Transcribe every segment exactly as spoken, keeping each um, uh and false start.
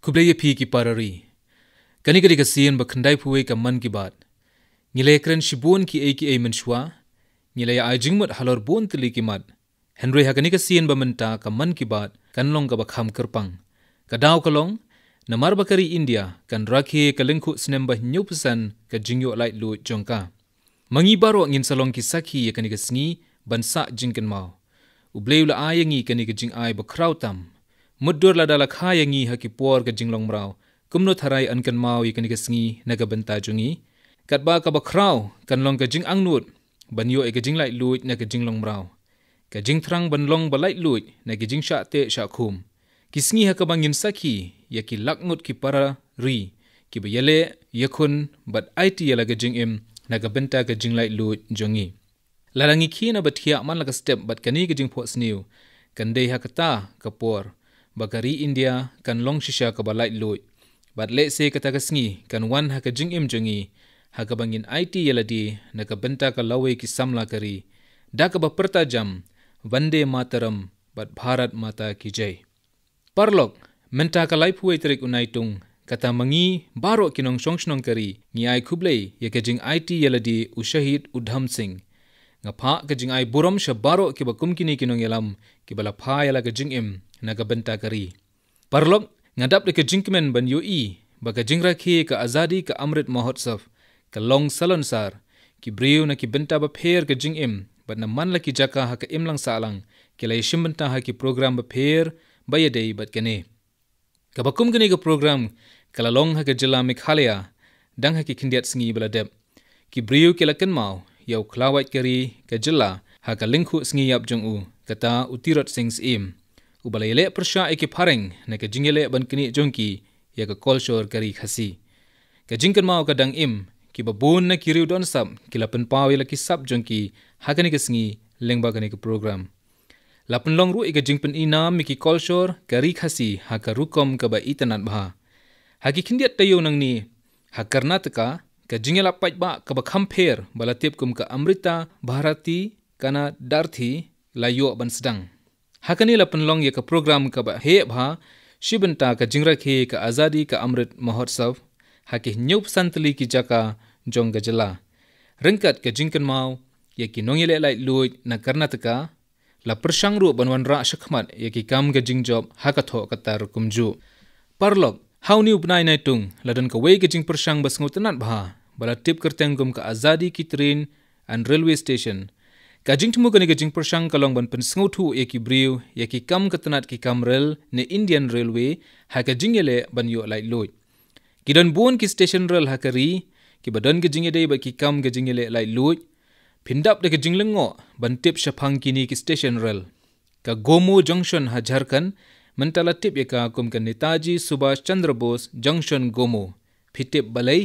Kublaya pi ki parari. Kani kadi kasian bakhandai puwe ka man ki baat. Ngilay kren shibun ki ay ki ay menshwa. Ngilay ay jingmut halor bon tili ki mat. Henry ha kani kasian bamenta ka man ki baat kanlong ka bakham kerpang. Kadaw kalong namar bakari India kan rakhi ka lingku snemba nyupusan ka jingyo light lu jongka. Mangi baro ngin salong ki sakhi ya kani kasngi bansa jingken mau. Ublay ula ayangi kani ka jing ay bakraw tam. Mudur la dala khayangi ha ki por ka jinglong mraw. Kumno tharay ankan mau ya kani kasngi nagabenta jungi. Katba ka bakraw kanlong ka jing angnut. Banyo ay ka jing light lu na ka jinglong mraw. Ka jing thrang banlong ba light lu na ka jing sha te sha khum. Kisngi ha ka bangin sakhi ya ki lakngut ki para ri. Ki bayale yakun bat aiti ya la ka jing im nagabenta ka jing light lu jongi. Lalangi kina bat hiya man laka step bat kani ka jing pos niu. Kandai ha kata kapor. Bakari India kan long shisha ka ba light lu. Bat le se kata kasngi kan wan ha ka jing im jongi. Ha ka bangin aiti ya la di nagabenta ka lawe ki samla kari. Da ka ba pertajam. Vande mataram bat Bharat mata ki jai. Parlok menta ka lai puwe terik unaitung. Kata mangi baro kinong shongshnong kari. Ngi ay kublay ya ka jing aiti ya la di ushahid udham sing. Nga pa ka jing ay buram siya baro kiba kumkini kinong yalam kiba la pa yala ka jing im nagabenta kari. Parlok ngadap de ka jing kimen ban yu i baka jing rakhi ka azadi ka amrit mahotsav ka long salonsar ki briu na ki benta ba pher ka jing im bat na man la ki jaka ha ka im lang salang kila ishim benta ha ki program ba pher ba yadei bat kane. Kabakum kini ka program kala long ha ka jila Meghalaya dang ha ki kindiat singi bala dep ki briu kila kan mau yaw klawat kari ka jila ha ka lingku singi yap jong u kata utirot sings im ubala yele persya eki pareng na ka jingele ban kini jongki ya ka kolshor kari khasi ka jingkan mau ka dang im ki babun na kiriu don sab kila pen paw yela ki sab jongki ha kani ka singi lengba kani ka program lapen long ru eka jingpen inam miki kolshor kari khasi ha ka rukom ka ba itanat bha ha ki kindiat tayo nang ni ha Karnataka ka jingela paj ba ka ba khamper balatip kum ka Amrita Bharati kana darthi layo ban sedang hakani lapen long ya ka program ka ba he bha shibenta ka jingra khe ka azadi ka amrit mahotsav haki nyup santli ki jaka jong gajala rengkat ka jingkan mau ya ki nongile lai lui na Karnataka la persang ru banwan ra shakmat ya ki kam ka jingjob hakatho katar kumju parlok how new bnai nai tung ladan ka wei ka jing persang bas ngutanat bha bala tip kerteng gum ka azadi ki train and railway station ka jing tumu ka ni ka jing persang kalong ban pen sngutu ya ki briu ya ki kam katanat ki kam rail ne Indian Railway ha ka jingele ban yo lai lui kidan bon ki station rail ha kari ki badan ka jingede ba ki kam ka jingele lai lui phindap de ka jinglengo ban tip shapang kini ki station rail ka Gomo junction ha Jharkhand mentala tip ya ka kum ka Netaji Subhash Chandra Bose junction Gomo phitip balai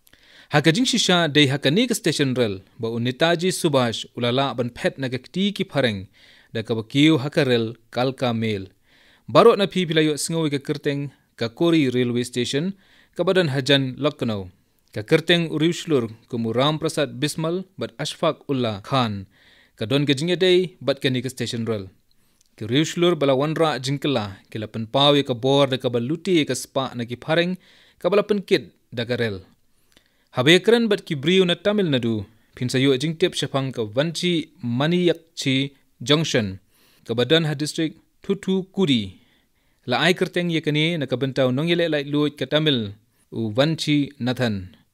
ha ka jing shisha de ha ka ni ka station rail ba Netaji Subhash ulala ban phet na ka ti ki phareng da ka bakiu ha ka rail kalka mail baro na phi philayo sngowi ka kerteng ka Kori railway station ka badan hajan Lucknow ka kerteng uriuslur kumu Ram Prasad Bismal bat Ashfaq Ullah Khan ka don ka jingya day bat ka ni ka station rail ki uriuslur bala wanra jingkala kila pen paw ka bor da ka baluti ka spa na ki phareng ka bala pen kit da ka rail habe kran bat ki briu na Tamil Nadu phinsayo jingtep shapang ka Vanchi Maniyakchi junction ka badan ha district Thuthukudy la ai kerteng ye kani na ka bentaw nongyele lai luit ka Tamil u Vanchi Nathan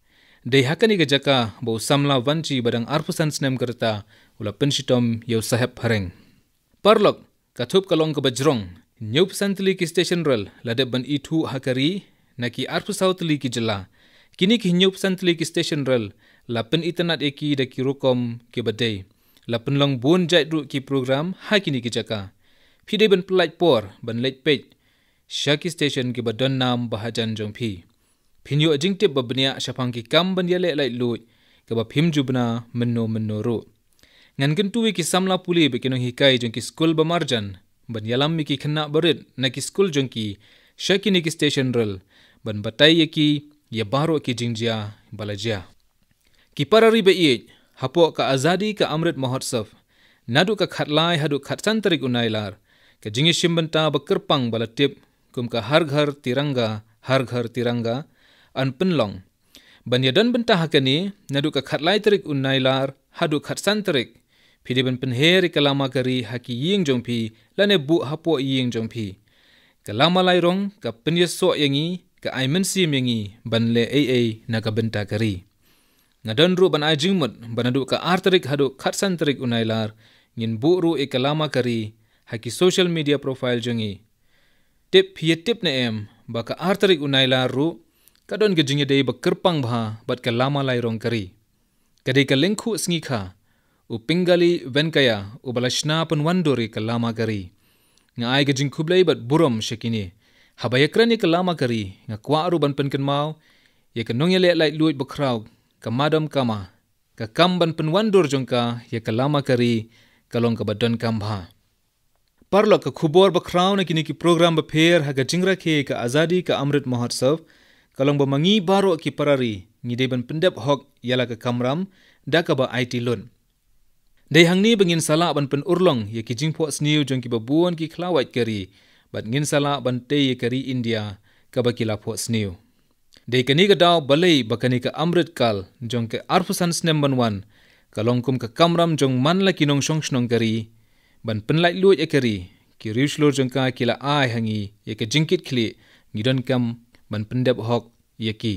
de hakani ga jaka bo samla Vanchi badang arpusan snem kerta ula penshitom yau sahab hareng parlok kathup kalong ka bajrong nyup santli ki station rail lade ban ithu hakari naki arpusautli ki jala kini ki nyup santli ki station rail lapen itanat eki da ki rukom ki badai lapen long bon jai ru ki program hakini ki jaka phide ban plait por ban leit pej shaki station ki badon nam bahajan jongphi phinyo jingtip babnia shapang ki kam ban yale lai lui ka ba phim jubna menno menno ro ngan kan tuwi ki samla puli be kinong hikai jong ki school ba marjan ban yalam mi ki khna barit na ki school jong ki shaki ni ki station rail ban batai ye ki ya baro ki jingjia balajia ki parari be ye hapo ka azadi ka amrit mahotsav nadu ka khatlai hadu khatsan tarik unailar ka jingi shimbanta ba kerpang balatip kum ka har ghar tiranga har ghar tiranga an penlong ban yadan bentah hakani nadu ka khatlai terik unnailar hadu khatsan terik phidi ban penheri kalama kari haki ying jongpi lane bu hapo ying jongpi kalama lairong ka penyeso yangi ka aimen sim yangi ban le ai ai na ka benta kari ngadan ru ban ai jingmut banadu ka arterik hadu khatsan terik unailar ngin bu ru e kalama kari haki social media profile jongi tip hiye tip na em baka arterik unailar ru kadon gejingye dei bakerpang bha bat kalama lairong kari kadai ka lengkhu sngi kha u pingali venkaya u balashna pun wandori kalama kari nga ai gejing khublai bat burom shekini habayakrani kalama kari nga kwa ru ban pen kenmau ye kanong ye le lai luit bakrau kamadam kama ka kam ban pen wandur jongka ye kalama kari kalong ka badon kambha parlo ka khubor bakrau na kini ki program ba pher ha gajingra khe ka azadi ka amrit mahotsav kalong ba mangi baro ki parari ngide ban pendep hok yala ka kamram da ka ba it lun dei hangni bangin sala ban pen urlong ye ki jingpho sniu jong ki ba buon ki khlawait kari bat ngin sala ban te ye kari india ka ba kila pho sniu dei kani ka daw balei bakani ka amrit kal jong ke arfusan snem ban wan kalong kum ka kamram jong man la kinong shong shnong kari ban penlai luit e kari ki riuslor jong ka kila ai hangi ye ka jingkit khli ngidon kam ban pendep hok ye ki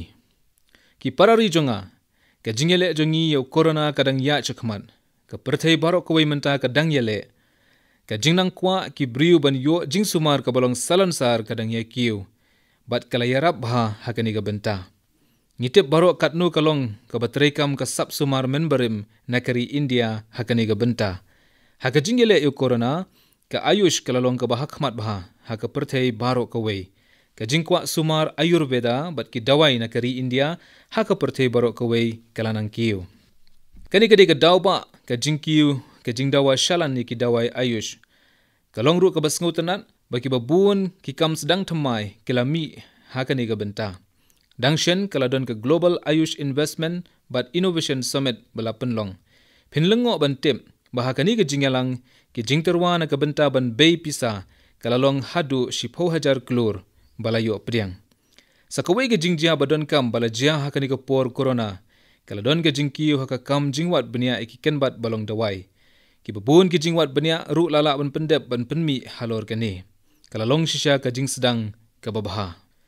ki parari jonga ka jingele jongi yo corona kadang ya chakman ka perthai barok ko menta ka dang yele ka jingnang kwa ki briu ban yo jingsumar ka balong salansar kadang ye kiu bat kala yarap bha hakani ka benta ngitep barok katnu kalong ka batrekam ka sap sumar memberim nakari india hakani ka benta haka jingele yo corona ka ayush kalalong ka bahakmat bha haka perthai barok ka wei ka jingkwa sumar ayurveda bat ki dawai nakari india haka perthai barok ka wei kalanang kiu kani kadi ka dawba ka jingkiu ka jingdawa shalan ni ki dawai ayush kalong ru ka basngu tanat baki babun ki kam sedang thamai kilami hakani ka benta dangshen kaladon ka global ayush investment but innovation summit balapan long phinlengo ban tem bahakani ka jingalang ki jingterwa na ka benta ban bei pisa kalalong hadu shipho hajar klur balayo priang sakawai ka jingjia badon kam balajia hakani ka por corona kaladon ka jingkiu haka kam jingwat benia ikiken bat balong dawai ki babun ki jingwat benia ru lala ban pendep ban penmi halor kani kalalong shisha ka jing sedang ka babha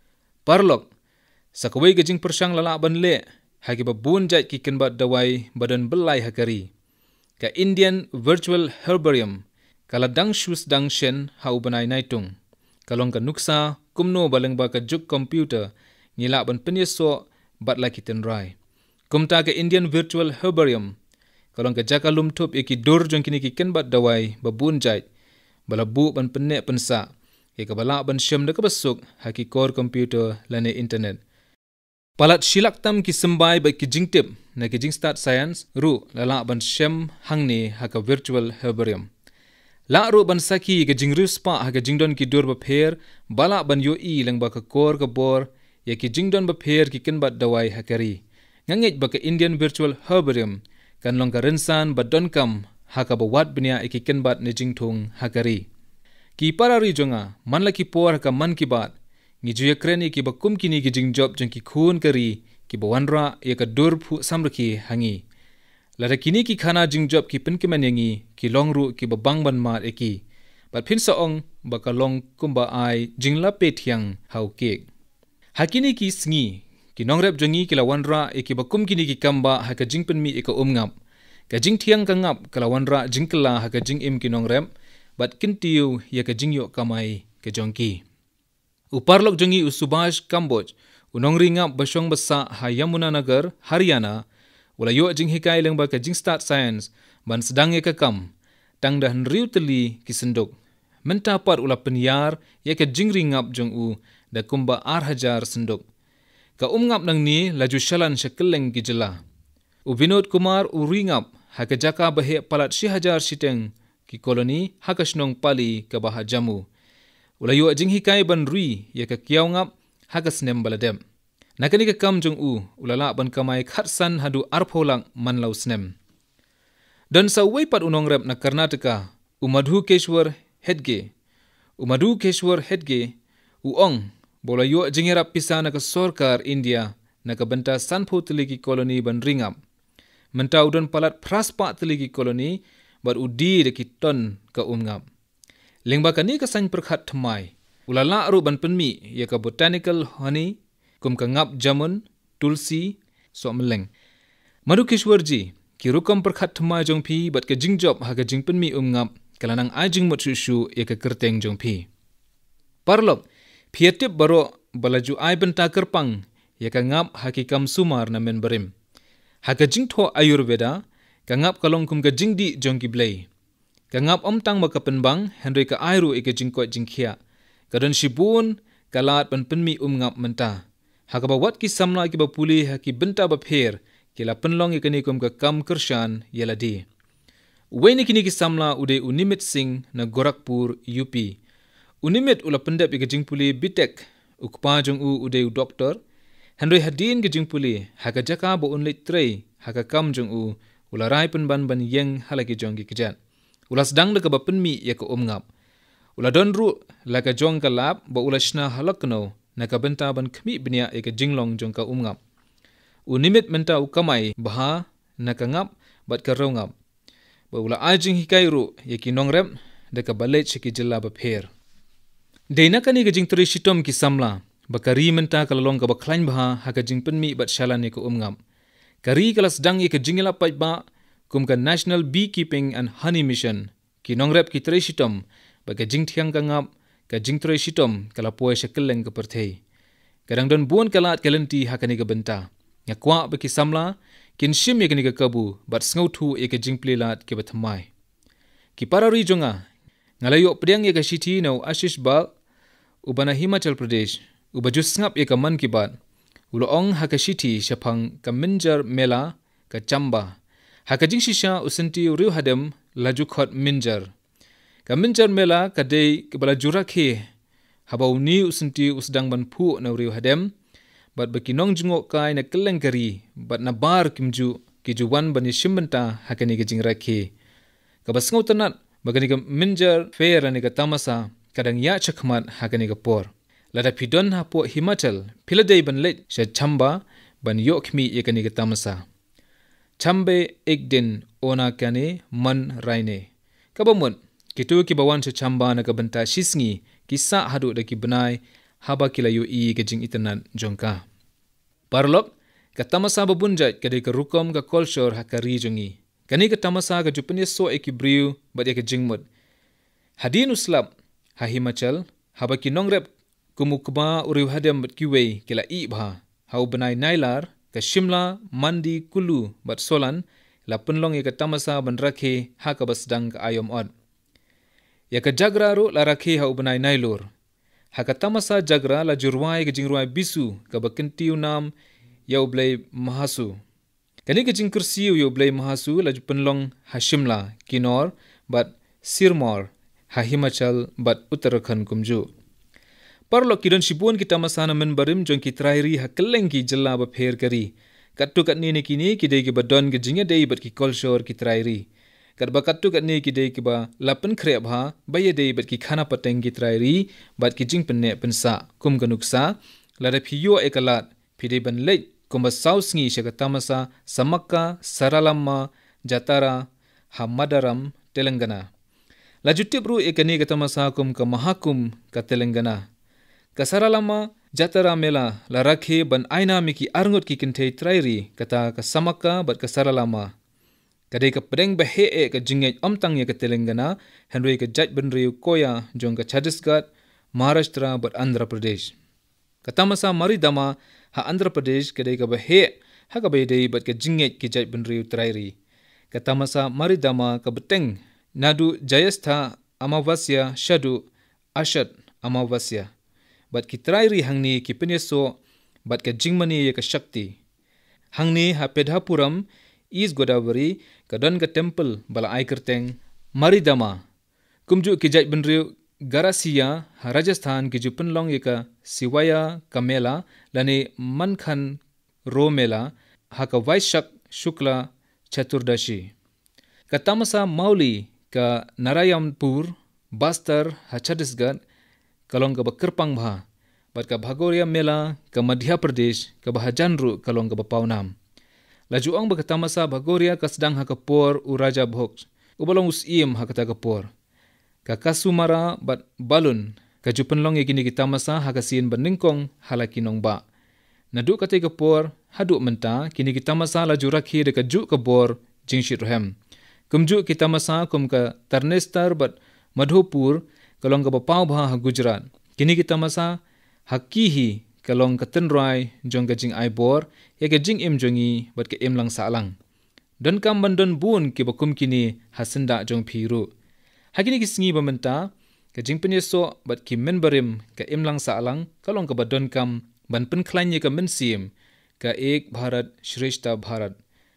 parlok sakawai ka jing persang lala ban le haki babun jait ki ken bat dawai badan belai hakari ka Indian virtual herbarium kaladang shus dang shen hau banai naitung kalong ka nuksa kumno baleng ba ka juk computer ngila ban penyeso bat la kiten rai kumta ka Indian virtual herbarium kalong ka jakalum thup eki dur jong kini ki ken bat dawai babun jait balabu ban penne pensa ke ka bala ban shem de ka basuk haki core computer lane internet palat shilak tam ki sembai ba ki jingtip na ki jing start science ru lala ban shem hangni haka virtual herbarium la ru ban saki ka jingru spa haka jingdon ki dur ba pher bala ban yo i lang ba ka core ka bor ya ki jingdon ba pher ki ken bat dawai hakari ngangej ba ka Indian virtual herbarium kan long ka rensan ba don kam haka ba wat bnia ikiken bat ne jingthung hakari ki parari jonga man la ki por haka man ki bat ngi juya kreni ki ba kum kini ki jing job jong ki khun kari ki ba wanra ya ka dur phu samrki hangi lara kini ki khana jing job ki pen kemen yangi ki longru ki ba bang ban mar eki bat phin sa ong ba ka long kumba ai jingla pe thiang hau kek hakini ki sngi ki nongrep jongi ki la wanra eki ba kum kini ki kamba haka jingpen mi eka umngap ka jing thiang ka ngap kala wanra jingkla haka jing im ki nongrep bat kintiu ya ka jingyo kamai ka jongki uparlok jongi usubash kamboj unongri ngap basong basa ha Yamuna Nagar Haryana wala yo jing hikai leng ba ka jing start science ban sedang ya ka kam tang dah riu teli ki senduk menta par ula penyar ya ka jing ringap jong u da kumba ar hajar senduk ka umngap nang ni laju shalan shakeleng ki jela u Vinod Kumar u ringap ha ka jaka bahe palat shi hajar siteng ki koloni ha ka shnong pali ka baha jamu ula yo jing hikai ban rui ya ka kiau ngap ha ka snem baladem nakani ka kam jong u ulala ban kamai khatsan hadu arpholang manlau snem dan sa weipat unong rep na Karnataka u Madhu Keshwar Hedge u Madhu Keshwar Hedge u ong bola yo jingerap pisa na ka sorkar India na ka benta sanpo teliki koloni ban ringap. Menta udon palat praspa teliki koloni bar udi de ton ka umngap. Lingba kani ka san perkhat thamai. Ulala aru ban penmi ya ka botanical honey kum ka ngap jamun tulsi so meleng. Madu kishwarji ki rukam perkhat thamai jongpi bat ka jingjob ha ka jingpenmi umngap kalanang ajing mot shushu ya ka kerteng jongpi. Parlok pietip baro balaju ai benta kerpang ya ka ngap hakikam sumar na men berim. Ha ka jingtho ayurveda ka ngap kalong kum ka jingdi jongki blay. Ka ngap om tang maka penbang henry ka airu ika jingkot jingkia. Kadon shibun kalat pan penmi umngap menta. Ha ka bawat ki samla ki bapuli ha ki benta bapher kila penlong ika ni kum ka kam kershan yaladi. Uwe ni kini ki samla ude Unimit Singh na Gorakhpur U P. Unimit ula pendep ika jingpuli bitek ukpa jong u ude u doktor. Henry hadin ke jingpuli ha ka jaka bo unlit trei ha ka kam jong u ula rai penban ban yeng halaki jong ki kejat. Ula sedang leka ba penmi ya ka umngap. Ula donru laka jong ka lap ba ula shna halakno na ka benta ban kemi benia ya ka jinglong jong ka umngap. Unimit menta ukamai baha na ka ngap bat ka rongap. Ba ula ajing hikairu ya ki nongrep da ka balet shiki jilla ba pher. Deina kani ka jing teri shitom ki samla ba kari menta kalalong ka ba klain baha ha ka jing penmi bat shalan ya ka umngap. Kari kala sedang ya ka jingila pai ba kum ka National Beekeeping and Honey Mission ki nongrep ki teri shitom ba ka jing tiang ka ngap ka jing teri shitom kala poe shakeleng ka perthei. Kadang don buon kalat kalenti ha kani ka benta. Ya kwa ba ki samla kin shim ya kani ka kabu bat ngautu ya ka jing plilat ke bathamai. Ki parari jonga ngalayo pediang ya ka shiti nau Ashish Bal ubana Himachal Pradesh ubajus ngap ya ka man ki bat. Uloong ha ka shiti shapang ka minjar mela ka chamba. Ha ka jing shisha usanti uriu hadem laju khot minjar. Ka minjar mela ka dei ke bala jurakhe habau ni usanti usdang ban pu na uriu hadem. Bat bakinong jungok kai na kelengkari bat na bar kimju kijuwan bani shimbenta ha ka ni ka jing rakhe. Ka basngau tanat bagani ka minjar fair ni ka tamasa kadang ya chakmat ha ka ni ka por. Lada pidon ha po Himachal piladei ban let sha chamba ban yok mi ya ka ni ka tamasa. Chambe ek din ona kane man raine. Kabamut kitu ki bawan sa chamba na kabanta shisngi kisa hadu da ki benai haba kilayo i ka jing itanan jongka. Parlok katamasa babunjat kadai ka rukom ka culture ha kari jongi. Kani katamasa ka jupanya so eki briu bat ya ka jingmut. Hadin uslap ha Himachal haba ki nongrep kumukba uriu hadam bat kiwei kila i bha hau benai nailar ka Shimla, Mandi, Kulu, bat solan, la penlong ya ka tamasa ban rakhe ha ka basdang ka ayom od. Ya ka jagra ru la rakhe ha ubanay nailur. Ha ka tamasa jagra la jurwai ka jingruai bisu ka bakentiu nam ya ublay mahasu. Kani ka jing kursiu ya ublay mahasu la penlong ha Shimla, Kinor, bat Sirmor, ha Himachal, bat Uttarakhand kumju. Parlo kidon shibun kita masana men barim jong ki trairi ha keleng ki jella ba pher kari. Kattu kat ni kini ki dei ki badon ke jinga dei bat ki kolshor ki trairi. Kat ba kattu kat ni ki dei ki ba lapen krep ha baye dei bat ki khana pateng ki trairi bat ki jing penne pensa kum kanuksa lada phiyo ekalat phide ban leit kum ba saus ngi shaka tamasa samakka saralamma jatara ha madaram Telangana. Lajutibru ekani ka tamasa kum ka mahakum ka Telangana. Kasara lama jatara mela la rakhe ban aina miki arngot ki kintei trairi kata ka samaka bat kasara lama. Kadai ka pedeng bahe e ka jingej omtang ya ka Telangana henry ka jaj ban riu koya jong ka Chhattisgarh, Maharashtra bat Andhra Pradesh. Katamasa maridama ha Andhra Pradesh kadai ka bahe ha ka baydei bat ka jingej ki jaj ban riu trairi. Katamasa maridama ka beteng nadu jayastha amavasya shadu ashad amavasya. Bat ki trairi hangni ki penyeso bat ka jingmani ya ka shakti. Hangni ha Pedhapuram, East Godavari, ka don ka temple bala ai kerteng maridama. Kumju ki jaj benriu Garasiya ha Rajasthan ki ju penlong ya ka Siwaya Kamela lani Mankhan Romela ha ka Vaishak Shukla Chaturdashi. Ka Tamasa Mauli ka Narayanpur, Bastar ha Chhattisgarh kalong ka ba kerpang bha bat ka Bhagoria Mela ka Madhya Pradesh ka Bahajan ru kalong ka Bapawnam. Laju ang bakatamasa Bhagoria ka sedang hakapor u Raja Bhog, ubalong usiem hakata kapor. Ka Kasumara bat balun ka Jupenlong ya kini kita masa hakasin beningkong halakinong ba. Naduk kate kapor haduk menta kini kita masa laju rakhi de ka juk kabor jingshit rohem. Kumjuk kita masa kum ka Tarnestar bat Madhopur kalong ka Bapaw Bha Gujarat. Kini kita masa hakihi kalong ka Tenrai jong ka jing aibor ya ka jing im jongi bat ka im lang salang. Don kam bandon bun ki bakum kini hasenda jong phiru. Hakini kisingi bamenta ka jing penyeso bat ki menbarim ka im lang salang kalong ka badon kam ban penklanya ka mensim ka ek Bharat Shreshta Bharat.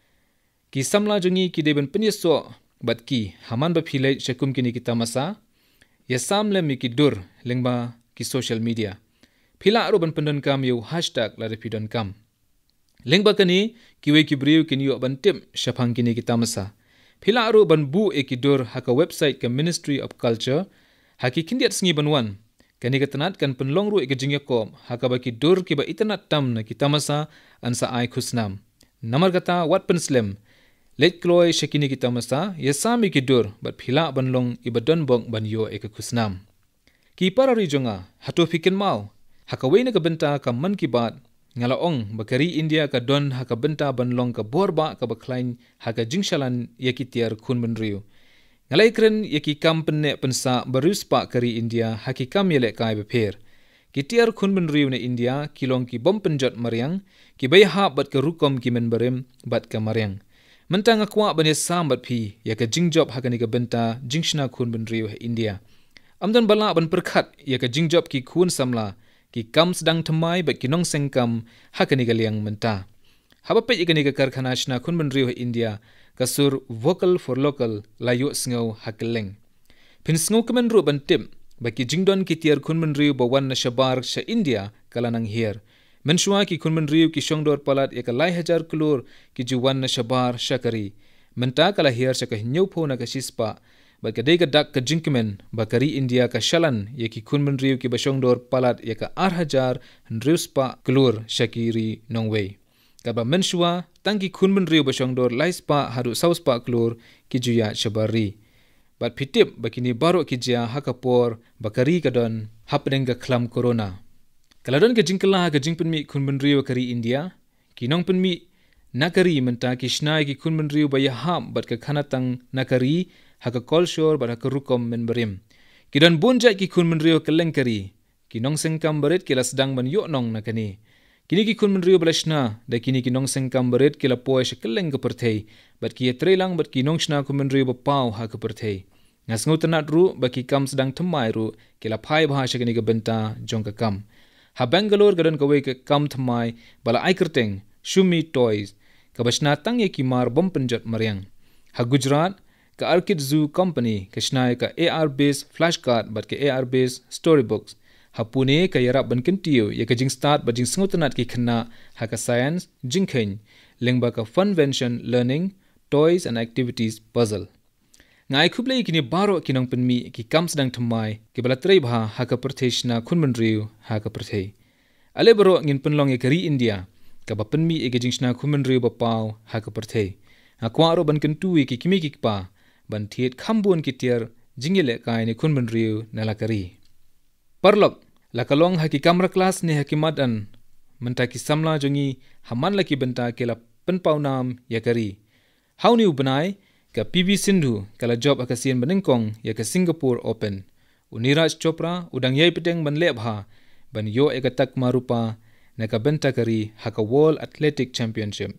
Ki samla jongi ki deben penyeso bat ki haman ba philai shakum kini kita masa ya samle mi ki dur lengba ki social media. Phila aro ban pendon kam yu hashtag la repidon kam. Lengba kani kiwe ki briu kini yu ban tim shapang kini kita masa. Phila aro ban bu e ki dur haka website ka Ministry of Culture haki kindiat sengi banwan. Kani ketenat kan penlong ru e ke jingya kom haka ba ki dur ki ba itanat tam na kita masa ansa ai khusnam. Namar kata wat penslam let kloy shakini kita masa ya sami ki dur bat phila banlong ibadon bong ban yo e ke khusnam. Ki para ri jonga hatu fikin mau haka wei na ka benta ka man ki baat ngalaong bakari India ka don haka benta banlong ka borba ka baklain haka jingshalan yakitiar khun benriu. Ngalai kren yaki kam penne pensa baruspa kari India haki kam yelek kai beper. Kitiar khun benriu na India kilong ki bom penjot mariang ki bayha bat ka rukom ki menbarim bat ka mariang. Mentang akwa bane sam bat phi yaka jingjob haka ni ka benta jingshna khun benriu ha India. Amdan bala ban perkhat yaka jingjob ki khun samla ki kam sedang temai bat ki nong sengkam hakani galiang menta. Habapet ikani ka karkhana shna khun benriu India kasur vocal for local layu sngau hakeleng. Pin sngau kemen ru ban tim baki jingdon ki tiar khun benriu bawan na shabar sha India kalanang hier. Menshua ki khun benriu ki shongdor palat eka lai hajar kulur ki juwan na shabar shakari. Menta kala hier sha ka nyaupo na ka shispa baka dega dak ka jingkemen bakari India ka shalan ye ki khun benriu ki bashongdor palat eka ar hajar nriuspa kulur shakiri nongwei. Kaba menshua tangki khun benriu bashongdor laispa haru sauspa klur kijuya shabari. Bat pitip bakini baro kijia hakapor bakari kadon hapdeng ka klam corona. Kaladon ka jingkala ka jingpenmi khun benriu kari India kinong penmi nakari menta ki shnai ki khun benriu bayaham bat ka khanatang nakari haka kolshor bat haka rukom menberim. Kidon bonjai ki khun benriu kelengkari kinong sengkam baret kila sedang ban yoknong nakani. Kini ki khun benriu balashna da kini ki nong sengkam baret kila poy shakeleng ke perthei bat ki etrelang bat ki nong shna khun benriu bapau ha ke perthei. Ngasngu tanat ru baki kam sedang temai ru kila phai bha shakini ke benta jong ka kam. Ha Bangalore gadon ka wei ke kam temai bala ai kerteng Shumi Toys ka bashna tang ye ki mar bom penjot mariang. Ha Gujarat ka Arcade Zoo Company ka shnai ka A R based flashcard bat ke A R based storybooks. Ha Pune ka yarap ban kentiu ye ka jing start ba jing sngutanat ki khna ha ka science jingkhen lengba ka funvention learning toys and activities puzzle. Ngai khublei kini baro kinong penmi ki kam sedang temai ki balatrei bha ha ka pertheshna khun benriu ha ka perthei. Ale baro ngin penlong ye kari India ka ba penmi e ka jingshna khun benriu ba pau ha ka perthei. Ha kwaro ban kentu ki kimi ki pa ban thiet khambun ki tier jingile kai ni khun benriu nalakari. Parlok lakalong haki kamera kelas ni hakimadan mentaki samla jongi haman laki benta kela penpau nam yakari. Hau ni ubenai ka P V Sindhu kala job akasian benengkong ya ka Singapore Open. Uniraj Chopra udang yai peteng ban lebha ban yo ekatak marupa na ka benta kari haka World Athletic Championship.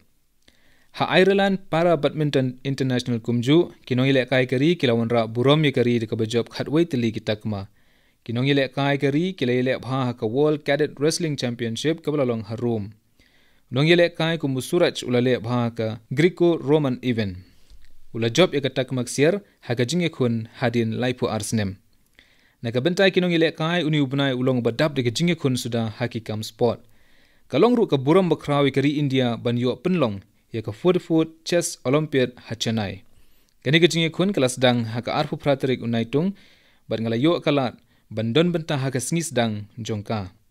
Ha Ireland Para Badminton International kumju kinong ile kai kari kilawan ra burom ye kari de ka job khatwei tili kitakma. Kinong ile kai kari kila ile bha haka World Cadet Wrestling Championship kabalalong harum. Nong ile kai ku musuraj ulale bha ka Greco-Roman event. Ula job ekatak maksier haka jinge khun hadin laipu arsnem. Naka bentai kinong ile kai uni ubnai ulong badap de jinge khun suda haki kam sport. Kalong ru ka buram bakrawi kari India ban yo penlong ya ka forty foot chess olympiad hachanai. Kani ka jinge khun kelas dang haka arfu praterik unai tung bat ngala yo kalat bandon benta haka sngis dang jongka.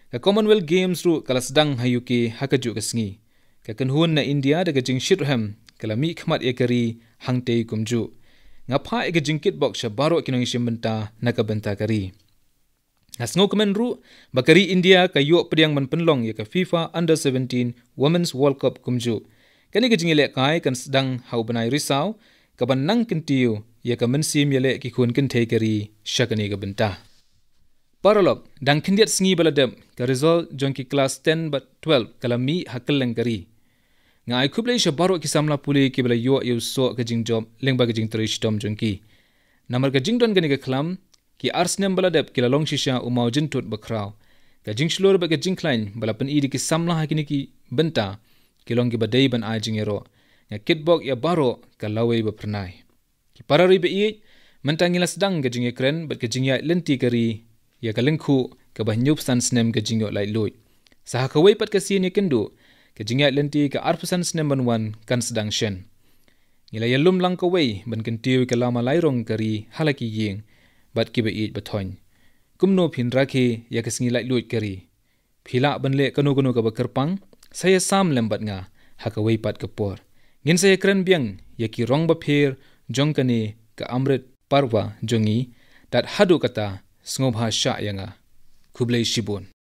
Ka Commonwealth Games ru kala sedang hayuki hakaju kasngi. Ka kenhun na India da gajing Shirham kala mi khmat ekari hangtei kumju. Ngapa e gajing kitbox sha baro kinong isimbenta nakabenta kari. Ngasngo kemen ru bakari India ka yok pediang man penlong ya ka FIFA Under seventeen Women's World Cup kumju. Kani gajing ilek kai kan sedang hau benai risau ka ban nang kentiu ya ka mensim yelek ki khun kentei kari syakani ka benta. Paralog dang kindiat sngi baladem ka result jongki kelas ten but twelve kalami hakal lengkari. Ngai kublai sha baro ki samla puli ki bala yo yu so gajing job lengba gajing trish tom jongki. Namar gajing don gani ka klam ki Arsenal baladep ki lalong shisha umau jintut bakraw. Gajing shlur ba gajing klein bala pen idi ki samla hakini ki benta ki long ki badai ban ai jingero. Nga kitbok ya baro ka lawai ba pernai. Ki parari ba iit mentangi lasdang gajing ekren bat gajing ya lenti kari ya kalengku ka bahnyup san snem gajing yo lai lui. Saha kawai pat kasi ni kendo gajing ya lenti ka arpusan snem ban wan kan sedang shen. Ngila ya lum lang kawai ban kentiu ka lama lairong kari halaki ying bat ki ba iit batoin. Kumno pin raki ya kasngi lai lui kari. Phila ban le kanu-kanu ka bakerpang saya sam lembat nga hakawai pat kapor. Ngin saya keren biang ya ki rong bapir jongkani ka amrit parwa jongi dat hadu kata Sngob ha sya yanga kublai shibun.